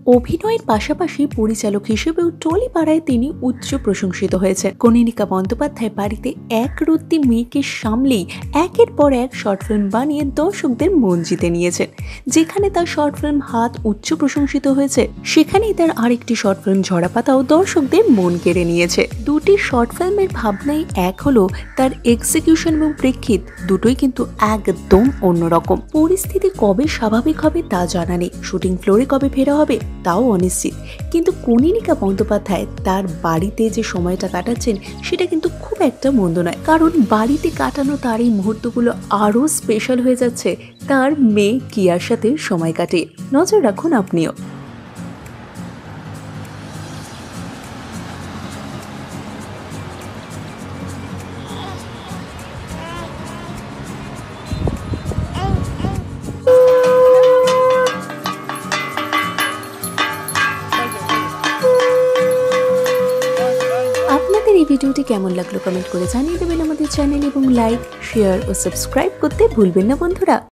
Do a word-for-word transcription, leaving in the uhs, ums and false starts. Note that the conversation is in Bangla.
অভিনয়ের পাশাপাশি পরিচালক হিসেবেও টলিপাড়ায় তিনি উচ্চ প্রশংসিত হয়েছেন। কনীনিকা বন্দ্যোপাধ্যায় বাড়িতে এক রত্তি মেয়েকে সামলেই একের পর এক শর্ট ফিল্ম বানিয়ে দর্শকদের মন জিতে নিয়েছেন। যেখানে তার শর্ট ফিল্ম হাত উচ্চ প্রশংসিত হয়েছে, সেখানেই তার আরেকটি শর্ট ফিল্ম ঝরাপাতাও দর্শকদের মন কেড়ে নিয়েছে। দুটি শর্ট ফিল্মের ভাবনাই এক হলো, তার এক্সিকিউশন এবং প্রেক্ষিত দুটোই কিন্তু একদম অন্যরকম। পরিস্থিতি কবে স্বাভাবিক হবে তা জানা নেই, শুটিং ফ্লোরে কবে ফেরা হবে তাও অনিশ্চিত, কিন্তু কনীনিকা বন্দ্যোপাধ্যায় তার বাড়িতে যে সময়টা কাটাচ্ছেন সেটা কিন্তু খুব একটা মন্দ নয়। কারণ বাড়িতে কাটানো তার এই মুহূর্তগুলো আরও স্পেশাল হয়ে যাচ্ছে তার মেয়ে কিয়ার সাথে সময় কাটে। নজর রাখুন আপনিও। আপনাদের এই ভিডিওটি কেমন লাগলো কমেন্ট করে জানিয়ে দেবেন আমাদের চ্যানেল, এবং লাইক, শেয়ার ও সাবস্ক্রাইব করতে ভুলবেন না বন্ধুরা।